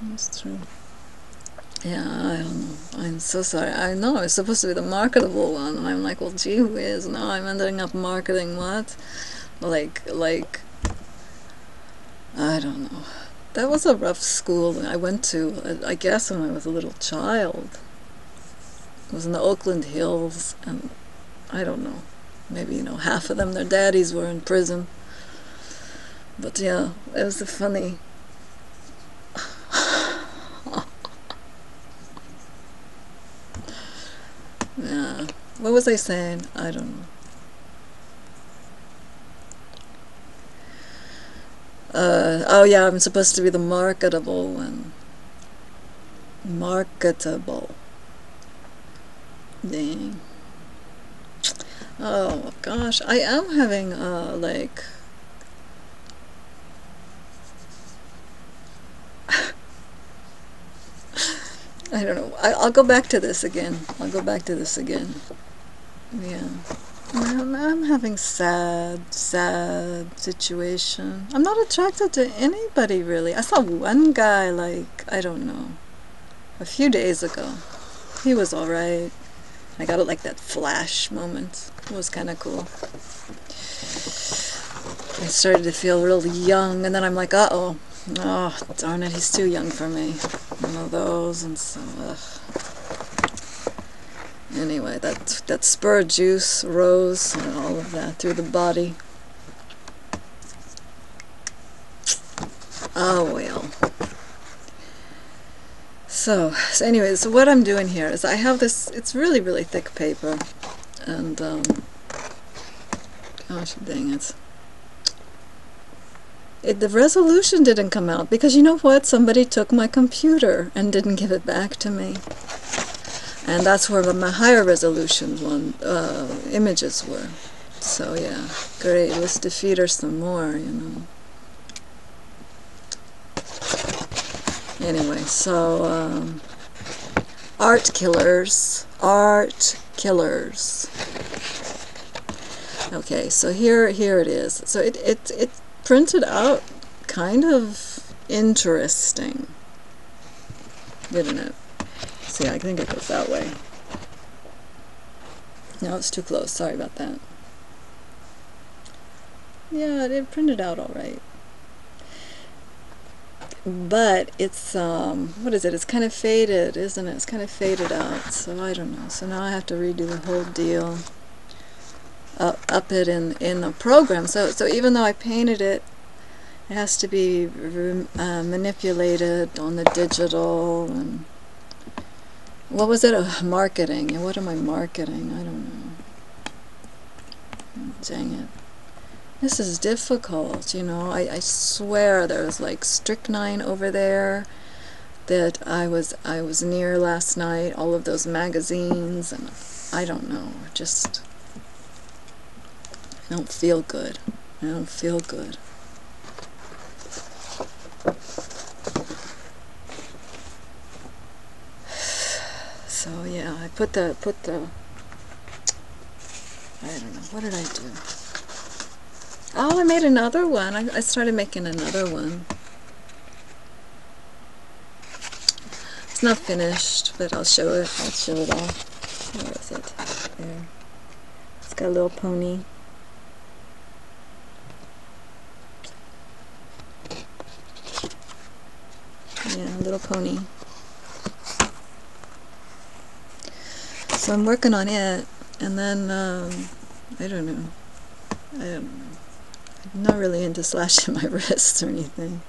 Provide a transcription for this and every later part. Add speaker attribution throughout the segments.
Speaker 1: That's true. Yeah, I don't know. I'm so sorry. I know it's supposed to be the marketable one, and I'm like, well, gee whiz, now I'm ending up marketing what? Like, I don't know. That was a rough school I went to, I guess, when I was a little child. It was in the Oakland Hills, and I don't know. Maybe, half of them, their daddies were in prison. But yeah, it was a funny. Yeah. What was I saying? I don't know. Oh yeah, I'm supposed to be the marketable one. Marketable. Dang. Oh gosh, I am having like I don't know. I'll go back to this again. I'll go back to this again. Yeah. I'm having sad situation. I'm not attracted to anybody really. I saw one guy like, I don't know, a few days ago. He was alright. I got it like that flash moment. It was kind of cool. I started to feel really young, and then I'm like, uh-oh. Oh, darn it, he's too young for me. One of those, and so, ugh. Anyway, that spur juice rose and all of that through the body. Oh, well. So anyway, so what I'm doing here is I have this, it's really, really thick paper, and, gosh dang it. The resolution didn't come out, because you know what? Somebody took my computer and didn't give it back to me. And that's where my higher resolution images were. So yeah, great, let's defeat her some more. Anyway, so, art killers. Okay, so here it is. So it printed out kind of interesting, didn't it? See, I think it goes that way. No, it's too close. Sorry about that. Yeah, it printed out all right. But it's, what is it? It's kind of faded, isn't it? It's kind of faded out, so I don't know. So now I have to redo the whole deal. Up it in the program. So even though I painted it, it has to be manipulated on the digital. And what was it? Marketing. And what am I marketing? I don't know. Dang it. This is difficult. I swear there's like strychnine over there that I was near last night, all of those magazines, and I don't know, just I don't feel good. I don't feel good. So yeah, I put the I don't know, what did I do? Oh, I made another one. I started making another one. It's not finished, but I'll show it. I'll show it off. Where is it? There. It's got a little pony. Yeah, a little pony. So I'm working on it, and then, I don't know. I'm not really into slashing my wrists or anything.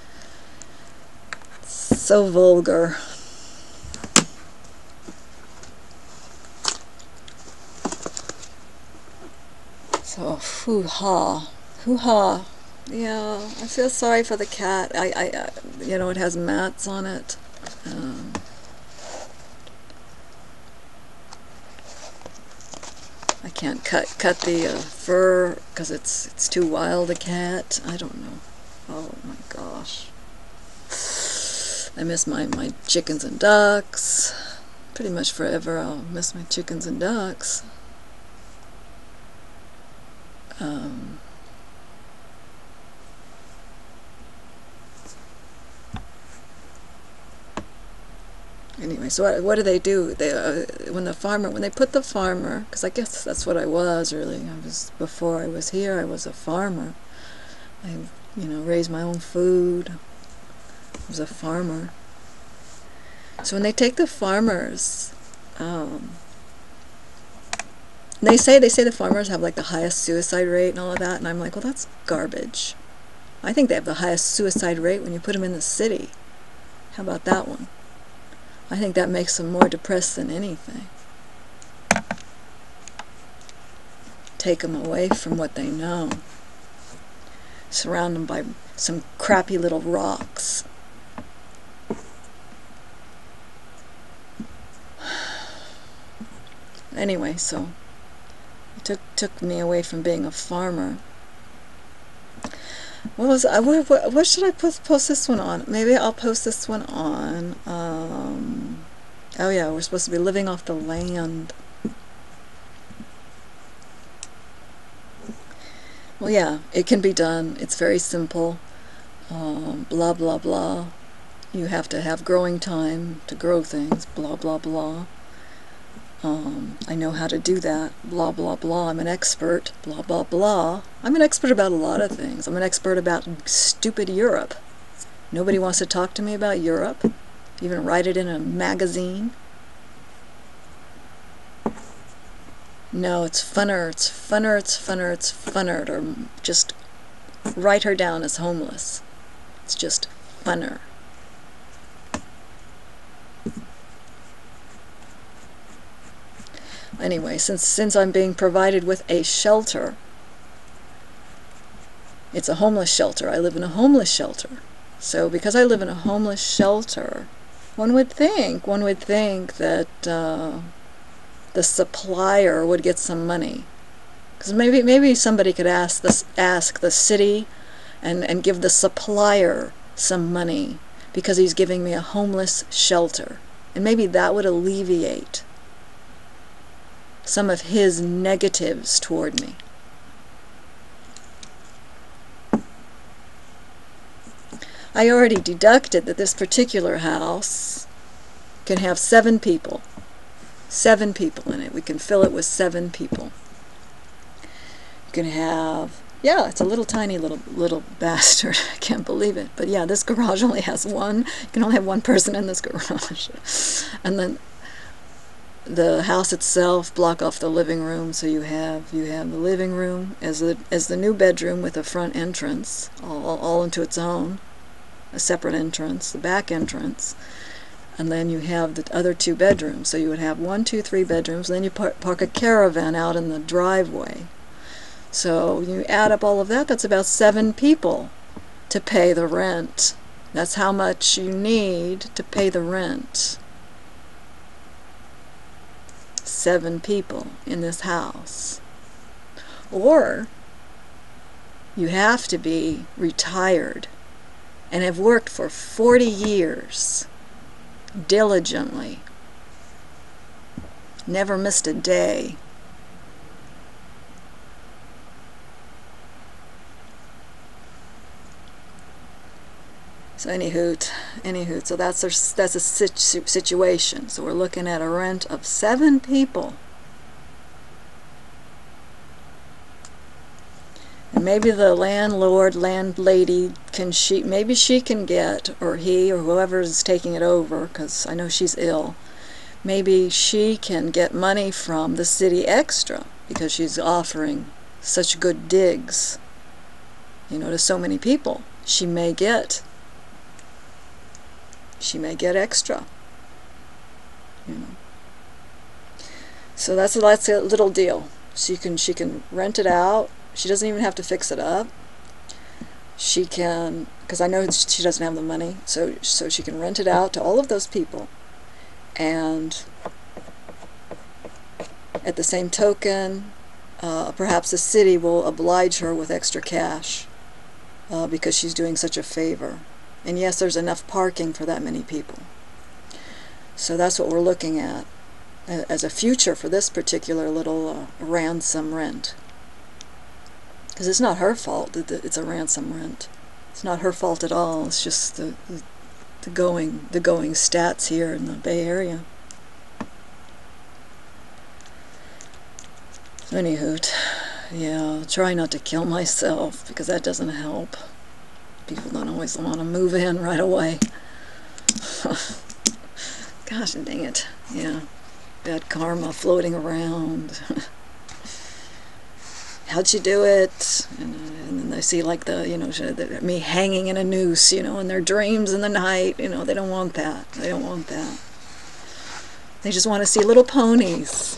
Speaker 1: It's so vulgar. So, hoo-ha. Hoo-ha. Yeah, I feel sorry for the cat. It has mats on it. I can't cut the fur because it's too wild a cat. I don't know. Oh my gosh. I miss my chickens and ducks. Pretty much forever I'll miss my chickens and ducks. Anyway, so what do they do? They when they put the farmer, because I guess that's what I was really. Before I was here, I was a farmer. I, raised my own food. I was a farmer. So when they take the farmers, they say the farmers have like the highest suicide rate and all of that, and I'm like, well, that's garbage. I think they have the highest suicide rate when you put them in the city. How about that one? I think that makes them more depressed than anything. Take them away from what they know. Surround them by some crappy little rocks. Anyway, so it took me away from being a farmer. What should I post this one on? Maybe I'll post this one on. Oh yeah, we're supposed to be living off the land. Well, yeah, it can be done. It's very simple. Blah blah blah. You have to have growing time to grow things. Blah blah blah. I know how to do that. Blah blah blah. I'm an expert. Blah blah blah. I'm an expert about a lot of things. I'm an expert about stupid Europe. Nobody wants to talk to me about Europe. Even write it in a magazine. No, it's funner. It's funner. It's funner. It's funner. Or just write her down as homeless. It's just funner. Anyway, since I'm being provided with a shelter, it's a homeless shelter. I live in a homeless shelter. So because I live in a homeless shelter, one would think that the supplier would get some money. Because maybe somebody could ask the city and give the supplier some money because he's giving me a homeless shelter. And maybe that would alleviate some of his negatives toward me. I already deducted that this particular house can have 7 people. 7 people in it. We can fill it with 7 people. You can have, yeah, it's a little tiny little bastard. I can't believe it. But yeah, this garage only has one. You can only have one person in this garage. And then the house itself block off the living room, so you have the living room as the new bedroom with a front entrance, all into its own, a separate entrance, the back entrance, and then you have the other 2 bedrooms. So you would have 1, 2, 3 bedrooms. And then you park a caravan out in the driveway. So you add up all of that. That's about 7 people to pay the rent. That's how much you need to pay the rent. 7 people in this house. Or you have to be retired and have worked for 40 years diligently, never missed a day. So anywho, so that's a situation. So we're looking at a rent of 7 people. And maybe the landlady, maybe she can get, or he, or whoever is taking it over, because I know she's ill, maybe she can get money from the City Extra, because she's offering such good digs, to so many people. She may get extra, So that's a little deal. She can rent it out. She doesn't even have to fix it up. She can, because I know she doesn't have the money, so she can rent it out to all of those people. And at the same token, perhaps the city will oblige her with extra cash because she's doing such a favor. And yes, there's enough parking for that many people. So that's what we're looking at as a future for this particular little ransom rent. Because it's not her fault that it's a ransom rent. It's not her fault at all. It's just the going stats here in the Bay Area. Anywho, yeah, try not to kill myself, because that doesn't help. People don't always want to move in right away. Gosh dang it. Yeah. Bad karma floating around. How'd you do it? And then they see like me hanging in a noose, in their dreams in the night. They don't want that. They don't want that. They just want to see little ponies.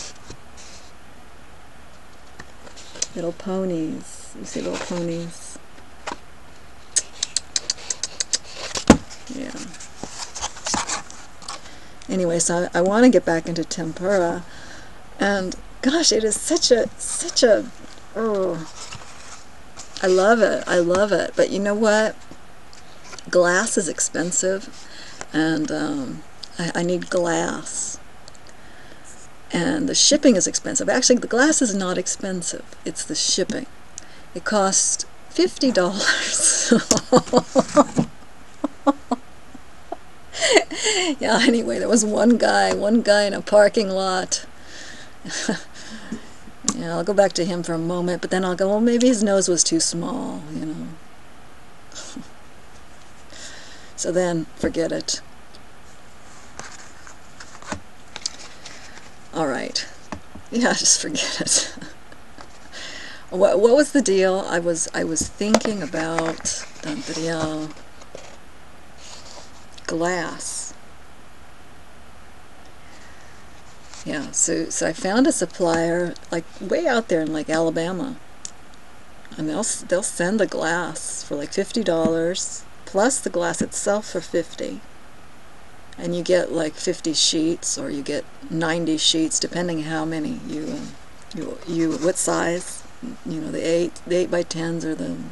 Speaker 1: Little ponies. You see little ponies. Yeah. Anyway, so I want to get back into tempura, and gosh, it is such a oh, I love it. But you know what? Glass is expensive, and I need glass. And the shipping is expensive. Actually, the glass is not expensive. It's the shipping. It costs $50. Yeah, anyway, there was one guy in a parking lot. Yeah, I'll go back to him for a moment, but then I'll go, well, maybe his nose was too small, So then, forget it. All right. Yeah, just forget it. What was the deal? I was thinking about glass. Yeah, so I found a supplier like way out there in like Alabama, and they'll send the glass for like $50 plus the glass itself for $50. And you get like 50 sheets, or you get 90 sheets, depending how many you what size, the 8 by 10s or the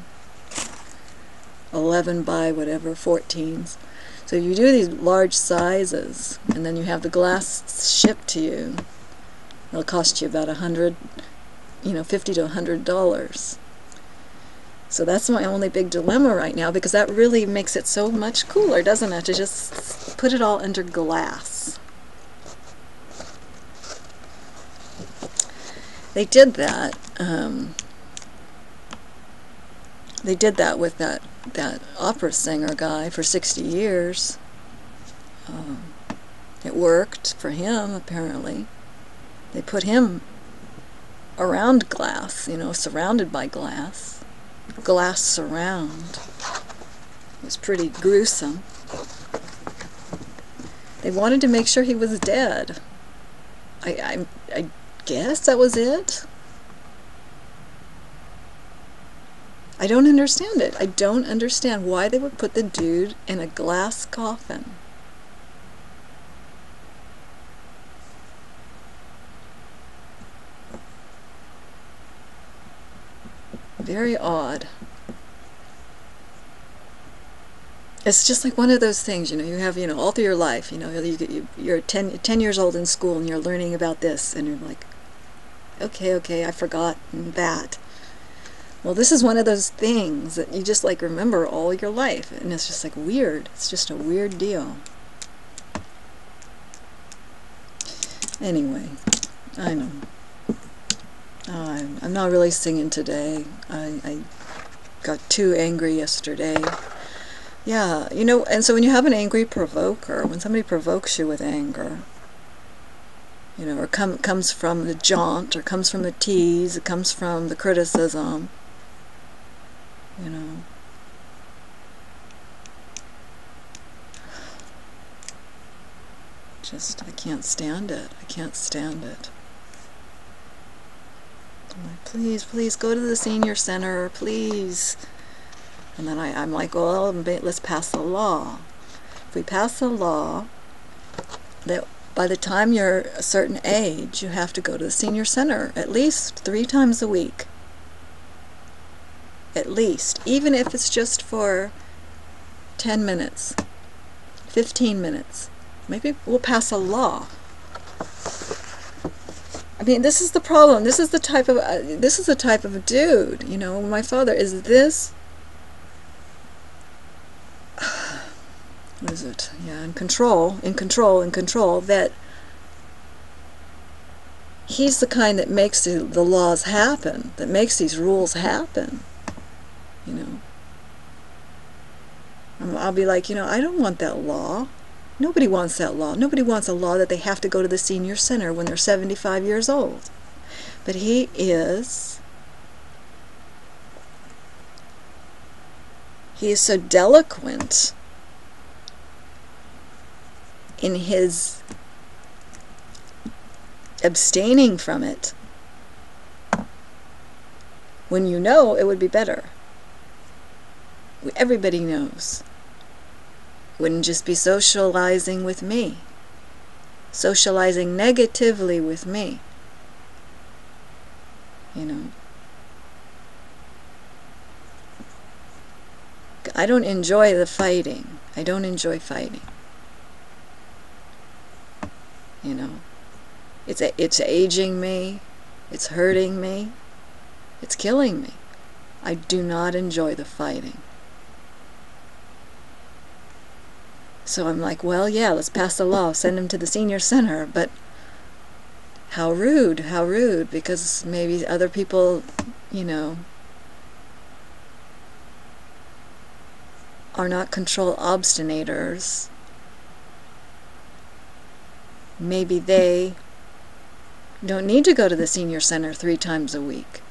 Speaker 1: 11 by whatever 14s. So you do these large sizes, and then you have the glass shipped to you. It'll cost you about $50 to $100. So that's my only big dilemma right now, because that really makes it so much cooler, doesn't it, to just put it all under glass. They did that. They did that with that opera singer guy for 60 years. It worked for him, apparently. They put him around glass, surrounded by glass. Glass surround. It was pretty gruesome. They wanted to make sure he was dead. I guess that was it. I don't understand it. I don't understand why they would put the dude in a glass coffin. Very odd. It's just like one of those things, you have, all through your life, you're 10 years old in school and you're learning about this, and you're like, okay, I forgot that. Well, this is one of those things that you just like remember all your life, and it's just like weird. It's just a weird deal. Anyway, I know. I'm not really singing today. I got too angry yesterday. Yeah, and so when you have an angry provoker, when somebody provokes you with anger, or comes from the jaunt, or comes from the tease, it comes from the criticism, just, I can't stand it. I can't stand it. I'm like, please go to the senior center, please. And then I'm like, well, let's pass a law. If we pass a law that by the time you're a certain age, you have to go to the senior center at least 3 times a week. At least. Even if it's just for 10 minutes, 15 minutes. Maybe we'll pass a law. I mean, this is the problem. This is the type of dude, my father is this. what is it? Yeah, in control, that he's the kind that makes the laws happen, that makes these rules happen, you know. I'll be like, I don't want that law. Nobody wants that law. Nobody wants a law that they have to go to the senior center when they're 75 years old. But he is so delinquent in his abstaining from it, when you know it would be better. Everybody knows. Wouldn't just be socializing with me, socializing negatively with me, you know. I don't enjoy the fighting. I don't enjoy fighting, you know. It's aging me, it's hurting me, it's killing me. I do not enjoy the fighting. So I'm like, well, yeah, let's pass a law, send him to the senior center, but how rude, because maybe other people, you know, are not control obstinators. Maybe they don't need to go to the senior center 3 times a week.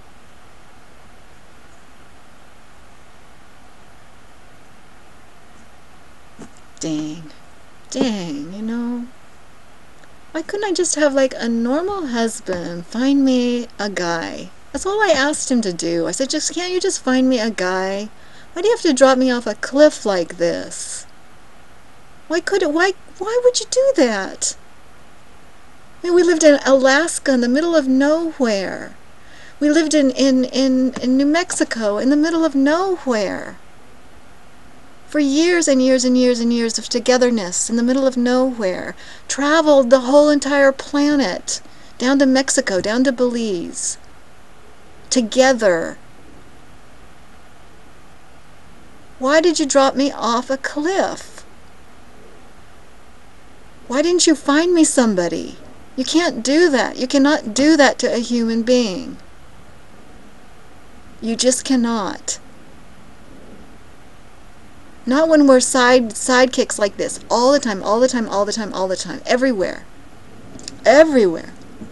Speaker 1: Dang, you know. Why couldn't I just have like a normal husband find me a guy? That's all I asked him to do. I said, can't you just find me a guy? Why do you have to drop me off a cliff like this? Why would you do that? I mean, we lived in Alaska in the middle of nowhere. We lived in New Mexico in the middle of nowhere. For years and years and years and years of togetherness in the middle of nowhere. Traveled the whole entire planet. Down to Mexico, down to Belize. Together. Why did you drop me off a cliff? Why didn't you find me somebody? You can't do that. You cannot do that to a human being. You just cannot. Not when we're sidekicks like this all the time, everywhere. Everywhere.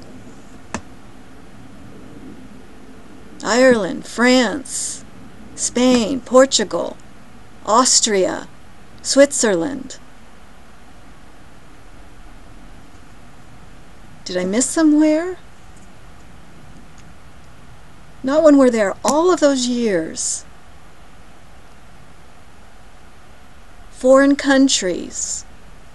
Speaker 1: Ireland, France, Spain, Portugal, Austria, Switzerland. Did I miss somewhere? Not when we're there all of those years. Foreign countries.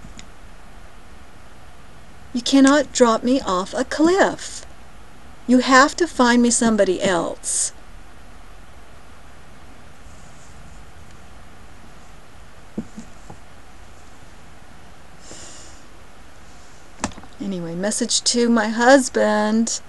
Speaker 1: You cannot drop me off a cliff. You have to find me somebody else. Anyway, message to my husband.